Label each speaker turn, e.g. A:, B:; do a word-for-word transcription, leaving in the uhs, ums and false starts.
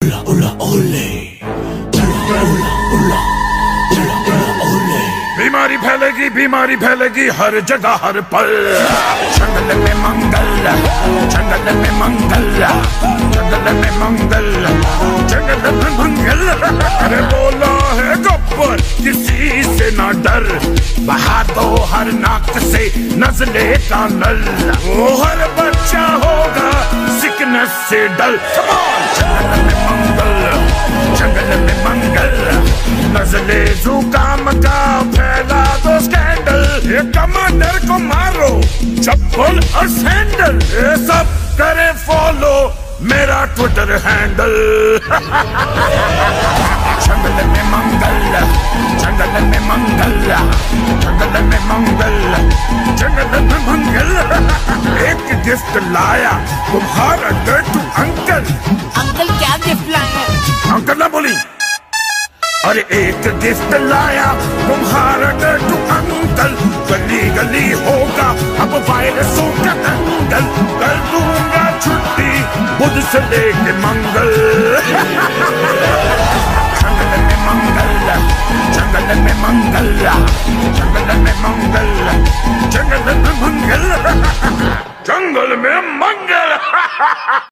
A: उला उला ओले, उला उला उला, उला उला ओले। बीमारी फैलेगी, बीमारी फैलेगी हर जगह हर पल। जंगल में मंगल, जंगल में मंगल, जंगल में मंगल, जंगल में मंगल। अरे बोला है गब्बर किसी से ना डर, बहा दो हर नाक से नज़ले का नल। वो हर बच्चा होगा सिकनेस से डल। जंगल में मंगल, जंगल में मंगल, नज़ले जुकाम का फैला दो स्कैंडल। ये कमांडर को मारो चप्पल और सैंडल, ये सब करे फॉलो मेरा ट्विटर हैंडल। जंगल में मंगल, जंगल में मंगल, जंगल में मंगल, जंगल में मंगल। एक गिफ्ट लाया तुम्हारा डर्टू अंकल।
B: अंकल क्या गिफ्ट लाए?
A: अंकल ना बोली। अरे एक गिफ्ट लाया तुम्हारा डर्टू अंकल। गली गली होगा अब वायरसों का दंगल। कर दूंगा छुट्टी बुध से लेके मंगल। जंगल में मंगल, जंगल में मंगल, जंगल में मंगल, जंगल में मंगल, जंगल में मंगल।